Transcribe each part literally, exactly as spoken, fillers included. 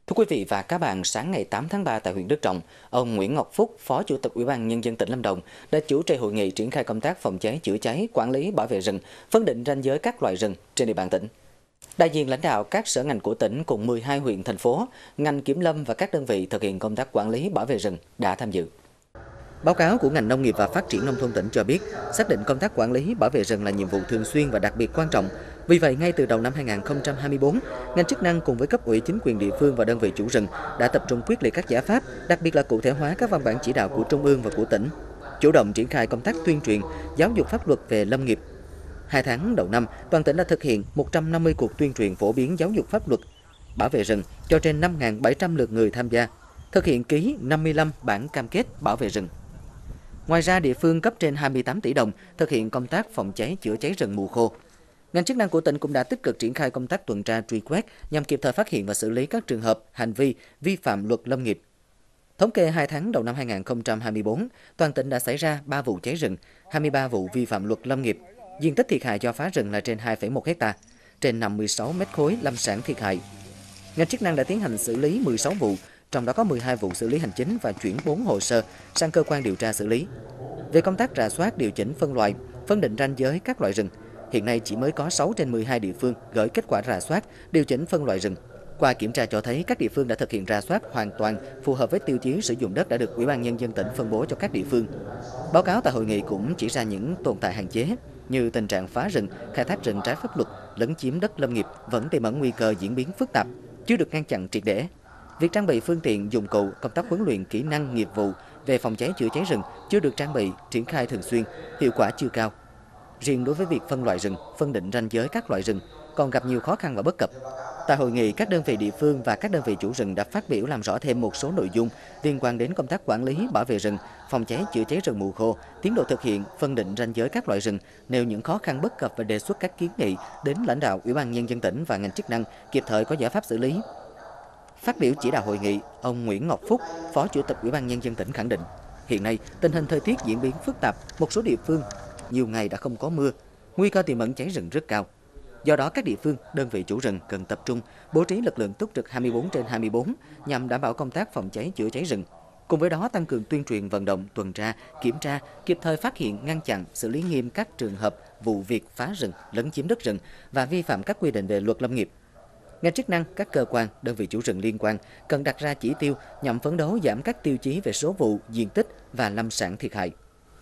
Thưa quý vị và các bạn, sáng ngày tám tháng ba tại huyện Đức Trọng, ông Nguyễn Ngọc Phúc, Phó Chủ tịch Ủy ban Nhân dân tỉnh Lâm Đồng đã chủ trì hội nghị triển khai công tác phòng cháy chữa cháy, quản lý bảo vệ rừng, phân định ranh giới các loại rừng trên địa bàn tỉnh. Đại diện lãnh đạo các sở ngành của tỉnh cùng mười hai huyện, thành phố, ngành kiểm lâm và các đơn vị thực hiện công tác quản lý bảo vệ rừng đã tham dự. Báo cáo của ngành nông nghiệp và phát triển nông thôn tỉnh cho biết, xác định công tác quản lý bảo vệ rừng là nhiệm vụ thường xuyên và đặc biệt quan trọng. Vì vậy, ngay từ đầu năm hai nghìn không trăm hai mươi tư, ngành chức năng cùng với cấp ủy chính quyền địa phương và đơn vị chủ rừng đã tập trung quyết liệt các giải pháp, đặc biệt là cụ thể hóa các văn bản chỉ đạo của Trung ương và của tỉnh, chủ động triển khai công tác tuyên truyền, giáo dục pháp luật về lâm nghiệp. Hai tháng đầu năm, toàn tỉnh đã thực hiện một trăm năm mươi cuộc tuyên truyền phổ biến giáo dục pháp luật bảo vệ rừng cho trên năm nghìn bảy trăm lượt người tham gia, thực hiện ký năm mươi lăm bản cam kết bảo vệ rừng. Ngoài ra, địa phương cấp trên hai mươi tám tỷ đồng thực hiện công tác phòng cháy chữa cháy rừng mùa khô. Ngành chức năng của tỉnh cũng đã tích cực triển khai công tác tuần tra truy quét nhằm kịp thời phát hiện và xử lý các trường hợp hành vi vi phạm luật lâm nghiệp. Thống kê hai tháng đầu năm hai nghìn không trăm hai mươi tư, toàn tỉnh đã xảy ra ba vụ cháy rừng, hai mươi ba vụ vi phạm luật lâm nghiệp. Diện tích thiệt hại do phá rừng là trên hai phẩy một héc-ta, trên năm mươi sáu mét khối lâm sản thiệt hại. Ngành chức năng đã tiến hành xử lý mười sáu vụ, trong đó có mười hai vụ xử lý hành chính và chuyển bốn hồ sơ sang cơ quan điều tra xử lý. Về công tác rà soát, điều chỉnh phân loại, phân định ranh giới các loại rừng, hiện nay chỉ mới có sáu trên mười hai địa phương gửi kết quả rà soát, điều chỉnh phân loại rừng. Qua kiểm tra cho thấy các địa phương đã thực hiện rà soát hoàn toàn phù hợp với tiêu chí sử dụng đất đã được Ủy ban Nhân dân tỉnh phân bố cho các địa phương. Báo cáo tại hội nghị cũng chỉ ra những tồn tại hạn chế như tình trạng phá rừng, khai thác rừng trái pháp luật, lấn chiếm đất lâm nghiệp vẫn tiềm ẩn nguy cơ diễn biến phức tạp, chưa được ngăn chặn triệt để. Việc trang bị phương tiện, dụng cụ, công tác huấn luyện kỹ năng nghiệp vụ về phòng cháy chữa cháy rừng chưa được trang bị, triển khai thường xuyên, hiệu quả chưa cao. Riêng đối với việc phân loại rừng, phân định ranh giới các loại rừng còn gặp nhiều khó khăn và bất cập. Tại hội nghị, các đơn vị địa phương và các đơn vị chủ rừng đã phát biểu làm rõ thêm một số nội dung liên quan đến công tác quản lý, bảo vệ rừng, phòng cháy chữa cháy rừng mùa khô, tiến độ thực hiện, phân định ranh giới các loại rừng, nêu những khó khăn bất cập và đề xuất các kiến nghị đến lãnh đạo Ủy ban Nhân dân tỉnh và ngành chức năng kịp thời có giải pháp xử lý. Phát biểu chỉ đạo hội nghị, ông Nguyễn Ngọc Phúc, Phó Chủ tịch Ủy ban Nhân dân tỉnh khẳng định, hiện nay tình hình thời tiết diễn biến phức tạp, một số địa phương nhiều ngày đã không có mưa, nguy cơ tiềm ẩn cháy rừng rất cao. Do đó, các địa phương, đơn vị chủ rừng cần tập trung bố trí lực lượng túc trực hai mươi bốn trên hai mươi bốn nhằm đảm bảo công tác phòng cháy chữa cháy rừng. Cùng với đó, tăng cường tuyên truyền vận động, tuần tra, kiểm tra, kịp thời phát hiện, ngăn chặn, xử lý nghiêm các trường hợp vụ việc phá rừng, lấn chiếm đất rừng và vi phạm các quy định về luật lâm nghiệp. Ngành chức năng, các cơ quan, đơn vị chủ rừng liên quan cần đặt ra chỉ tiêu nhằm phấn đấu giảm các tiêu chí về số vụ, diện tích và lâm sản thiệt hại.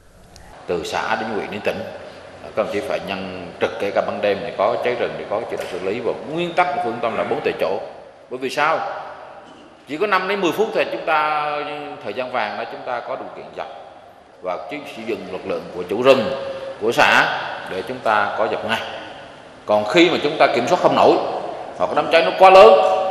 Từ xã đến huyện đến tỉnh, các đồng chí phải nhân trực, kể cả ban đêm để có cháy rừng để có chỉ đạo xử lý, và nguyên tắc phương châm là bốn tại chỗ. Bởi vì sao? Chỉ có năm đến mười phút thì chúng ta thời gian vàng đó chúng ta có điều kiện dập, và chỉ sử dụng lực lượng của chủ rừng, của xã để chúng ta có dập ngay. Còn khi mà chúng ta kiểm soát không nổi hoặc đám cháy nó quá lớn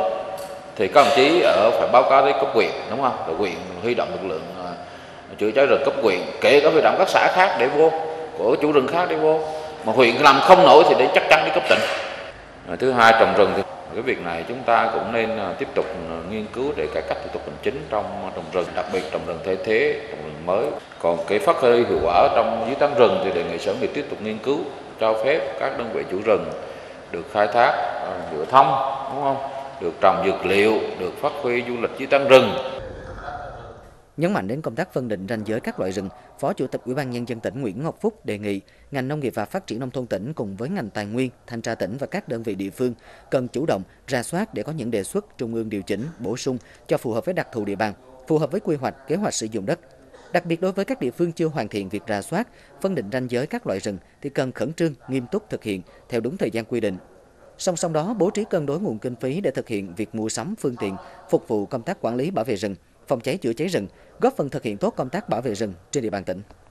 thì các đồng chí ở phải báo cáo tới cấp huyện, đúng không? Rồi huyện huy động lực lượng chữa cháy rừng cấp huyện, kể cả huy động các xã khác để vô, của chủ rừng khác để vô. Mà huyện làm không nổi thì để chắc chắn đi cấp tỉnh. Thứ hai, trồng rừng thì cái việc này chúng ta cũng nên tiếp tục nghiên cứu để cải cách thủ tục hành chính trong trồng rừng, đặc biệt trồng rừng thay thế, trồng rừng mới. Còn cái phát huy hiệu quả trong dưới tán rừng thì đề nghị Sở Nông nghiệp tiếp tục nghiên cứu cho phép các đơn vị chủ rừng được khai thác nhựa thông, đúng không? Được trồng dược liệu, được phát huy du lịch dưới tán rừng. Nhấn mạnh đến công tác phân định ranh giới các loại rừng, Phó Chủ tịch Ủy ban Nhân dân tỉnh Nguyễn Ngọc Phúc đề nghị ngành nông nghiệp và phát triển nông thôn tỉnh cùng với ngành tài nguyên, thanh tra tỉnh và các đơn vị địa phương cần chủ động rà soát để có những đề xuất trung ương điều chỉnh, bổ sung cho phù hợp với đặc thù địa bàn, phù hợp với quy hoạch, kế hoạch sử dụng đất. Đặc biệt đối với các địa phương chưa hoàn thiện việc rà soát, phân định ranh giới các loại rừng thì cần khẩn trương, nghiêm túc thực hiện theo đúng thời gian quy định. Song song đó, bố trí cân đối nguồn kinh phí để thực hiện việc mua sắm phương tiện phục vụ công tác quản lý bảo vệ rừng, phòng cháy chữa cháy rừng, góp phần thực hiện tốt công tác bảo vệ rừng trên địa bàn tỉnh.